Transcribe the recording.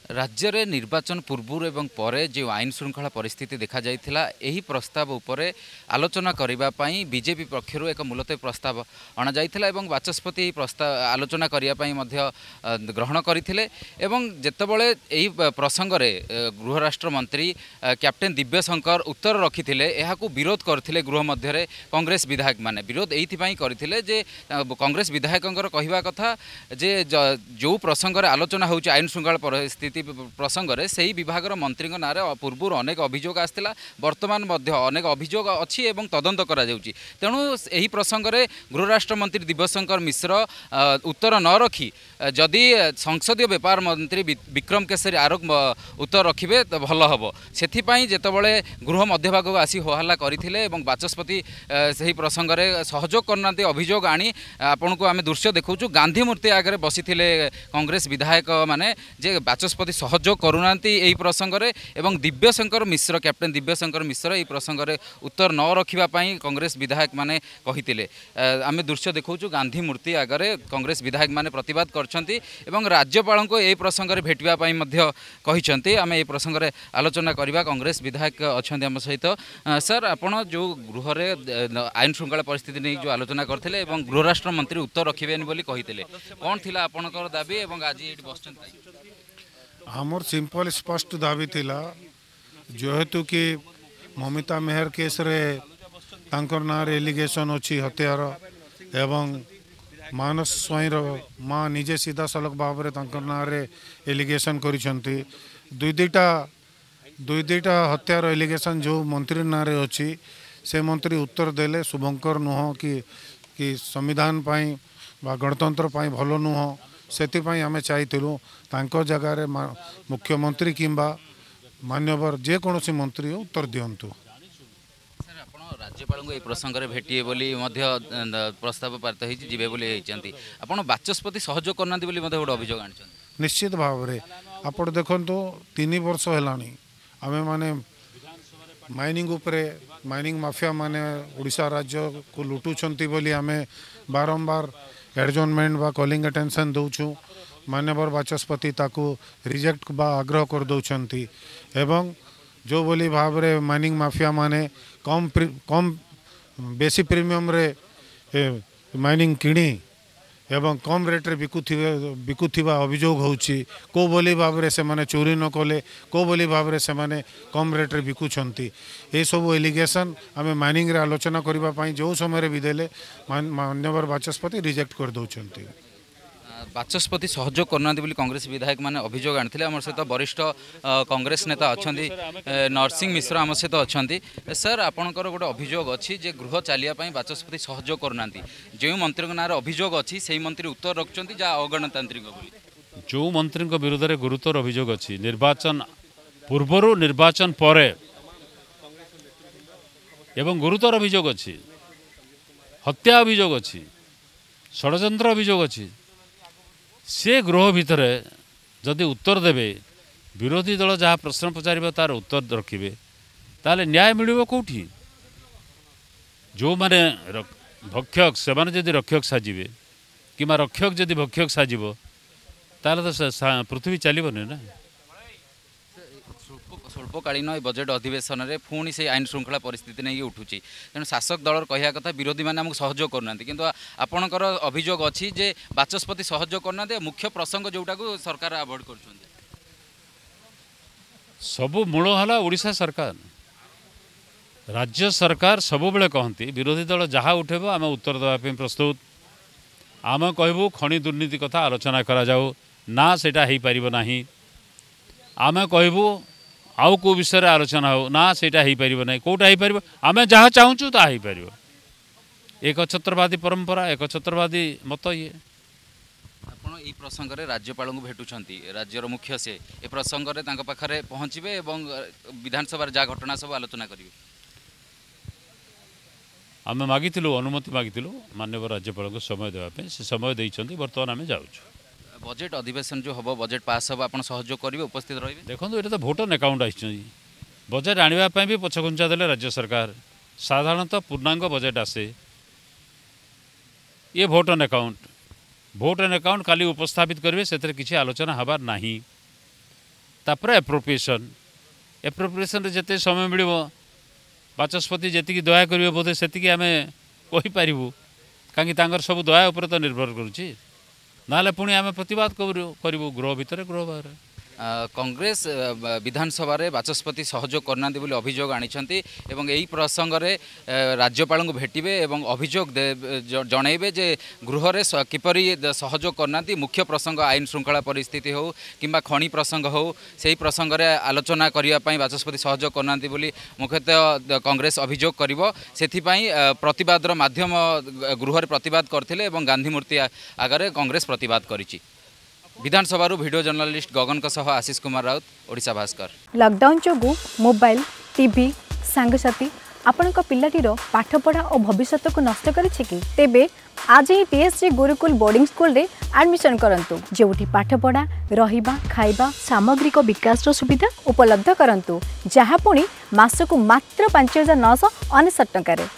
राज्य रे निर्वाचन पूर्व एवं परे जो आईन श्रृंखला परिस्थिति देखा जाइथिला एही प्रस्ताव उपरे आलोचना करिबा पई बीजेपी पक्षरु एक मूलतः प्रस्ताव अणा जाइथिला एवं वाचस्पति एही प्रस्ताव आलोचना करिया पई मध्य ग्रहण करथिले एवं जेतेबेले एही प्रसंग रे गृह राष्ट्र मंत्री कैप्टेन दिव्य शंकर उत्तर रखिथिले एहाकू विरोध करथिले गृह मध्य रे कांग्रेस विधायक माने विरोध एथि पई करथिले जे कांग्रेस विधायकंकर कहिबा कथा जे जो प्रसंग रे आलोचना होउची आईन श्रृंखला परिस्थिति प्रसंग में से विभाग मंत्री ना पूर्व अनेक अभियोग आसाला बर्तमान अनेक अभियोग अच्छी एवं तदंत करा जाउची तेणु यही प्रसंग में गृहराष्ट्र मंत्री दिव्यशंकर मिश्र उत्तर न रखी जदि संसदीय व्यापार मंत्री विक्रम केसरी आरोप उत्तर रखिए तो भल हम से जितेबाला गृह मध्यभाग को आसी होहल्ला करते बाचस्पति से प्रसंग में सहयोग करना अभियोग आनी आपण को आम दृश्य देखा गांधी मूर्ति आगे बसी कांग्रेस विधायक माने जे बाचस्पति सहयोग करूना यही प्रसंग में एवं दिव्यशंकर मिश्र कैप्टेन दिव्यशंकर मिश्र यही प्रसंग में उत्तर न रखापी कांग्रेस विधायक माने कहिथिले आम दृश्य देखा गांधी मूर्ति आगे कांग्रेस विधायक माने प्रतिवाद करछंती एवं राज्यपाल को यही प्रसंग में भेटापी कहते आम यही प्रसंग में आलोचना करवा कांग्रेस विधायक अच्छा आम सहित सर आपड़ जो गृह में आईन श्रृंखला परिस्थिति नहीं जो आलोचना करते गृह राष्ट्र मंत्री उत्तर रखिबेनि बोली कहिथिले कौन थिला आपनकर दाबी एवं आज ये बस आमर सिंपल स्पष्ट दाबी थिला जेहेतु कि ममिता मेहर केस रे तांकर ना रे एलिगेशन अछि हत्यार एवं मानस स्वाईर माँ निजे सीधा सलख भाव में तांकर ना रे एलिगेशन करिसंती दुई दुईटा हत्यार एलिगेशन जो मंत्री ना रे अछि से मंत्री उत्तर देले शुभंकर नुह कि संविधान पाई बा गणतंत्र पाई भलो नुह से आम चाहिलु तांको जगार मुख्यमंत्री किंबा मान्यवर जेकोसी मंत्री उत्तर दिंतु राज्यपाल को प्रसंग में भेटे बोली प्रस्ताव पारित होती आपड़ बाचस्पति सहयोग करना गोटे अभियोग आनी निश्चित भाव में आप देखु 3 वर्ष है आम मैंने माइनिंग उपरे माइनिंग माफिया माने उड़ीसा राज्य को लुटुंट बोली आम बारंबार एडजर्नमेंट बा कॉलिंग अटेंशन दौचु मान्यवर बाचस्पति ताकू रिजेक्ट बा आग्रह कर दौरान एवं जो बोली भाव रे माइनिंग माफिया माने कम बेसी प्रीमियम रे माइनिंग किणी एवं कम रेट रे बिकुथिबा अभियोग होउची को बोली भाव रे से माने चोरी न कले को बोली भाव रे से माने कम रेट रे बिकुछंती ए सब एलिगेशन आमे माइनिंग रे आलोचना करिबा पई जो समय रे विदेले मान्यवर बाचस्पति रिजेक्ट कर दउछंती बाचस्पति सहयोग करना कांग्रेस विधायक माने अभियोग आनी आम सहित वरिष्ठ कांग्रेस नेता अच्छा नरसिंह मिश्र आम सहित अच्छा सर आपणकर गोटे अभियोग अच्छी जे गृह चलियापाई बाचस्पति सहयोग करना जो मंत्री ना अभियोग अच्छी से मंत्री उत्तर रखुंट जहाँ अगणतांत्रिक जो मंत्री विरोध में गुरुतर अभियोग अच्छी निर्वाचन पूर्वर निर्वाचन पर एवं गुरुतर अभियोग अच्छी हत्या अभियोग अच्छी षड्यंत्र अभियोग अच्छी से गृह भितर जदि उत्तर देवे विरोधी दल जहाँ प्रश्न पचार तार उत्तर रखिए ताले न्याय मिल कौटी जो माने भक्षक से माने जदि रक्षक साजिबे कि रक्षक जदि भक्षक साजिबो ताले तो पृथ्वी चलबनी ना स्वल्पकालीन बजेट अधिवेशन में पुणी से आईन श्रृंखला परिस्थिति नहीं उठुची तेणु शासक दल कह कथा विरोधी मैंने आमको सहयोग करना किंतु आपणकर अभियोग अच्छी जे बाचस्पति सहयोग करना मुख्य प्रसंग जोटा को सरकार अवॉइड कर सबु मूल है ओडिशा सरकार राज्य सरकार सब बेले कहती विरोधी दल जहाँ उठेब आम उत्तर देवाई प्रस्तुत आम कहबू खनि दुर्नीति कथा आलोचना करा जाऊ ना सेटा हो पारिबो नाही आम कहबू आउ को विषय आलोचना हो ना सेटा हो पारिबो नाही कोटा हो पारिबो आम जहाँ चाहूँ ता हो पारिबो एक छत्रवादी परंपरा एक छत्रवादी मत ये आपड़ ये प्रसंग में राज्यपाल को भेटुंट राज्यर मुख्य से ए प्रसंग में पाखे पहुँचे और विधानसभा जहाँ घटना सब आलोचना करेंगे आम मागिलु अनुमति मागिलु माननीय राज्यपाल को समय देवाई से समय देइछंती बर्तमान आम जाऊँ बजेट अधिवेशन जो हम बजेट पास हम आप सहयोग करेंगे उपस्थित रही देखो ये तो भोटर अकाउंट आई बजेट आने भी पछघुंचा देले राज्य सरकार साधारणतः पूर्णांग बजेट आसे ये भोट एन अकाउंट काली उपस्थापित करेंगे से किसी आलोचना हबार नहीं तापर एप्रोप्रिएशन जिते समय मिल बाचस्पति जी दया करेंगे बोधे से आम कहीपरू कहीं सब दया उपर तो निर्भर करुच्ची ना पुणी आम प्रतिवाद करूँ गृह भितर गृह बाहर कांग्रेस विधानसभा रे बाचस्पति सहयोग करना बोली अभियोग आनिछंती एवं यही प्रसंग रे राज्यपाल को भेटिबे एवं अभियोग जणैबे जे गृह रे किपरि सहयोग करना मुख्य प्रसंग आईन श्रृंखला परिस्थिति हो किंबा खणी प्रसंग हो सही प्रसंग रे आलोचना करिया पई बाचस्पति सहयोग करना बोली मुख्यतः कांग्रेस अभियोग करिवो सेथि पई प्रतिवादर माध्यम गृह रे प्रतिवाद करथिले एवं गांधी मूर्ति आगरे कांग्रेस प्रतिवाद करिछि। विधानसभा वीडियो जर्नलिस्ट गगन सह आशीष कुमार राउत ओडिशा भास्कर। लॉकडाउन जोगु मोबाइल टीवी सांगसाथी आपण पिलाटीर पाठपढ़ा और भविष्य को नष्ट करिछि कि तेबे आज ही टीएससी गुरुकुल बोर्डिंग स्कूल रे एडमिशन करंतु जेउठी पाठपढ़ा रहिबा खाइबा सामग्रिक विकास सुविधा उपलब्ध करंतु जहाँ पुणी मासकु मात्र 5,999 टंका।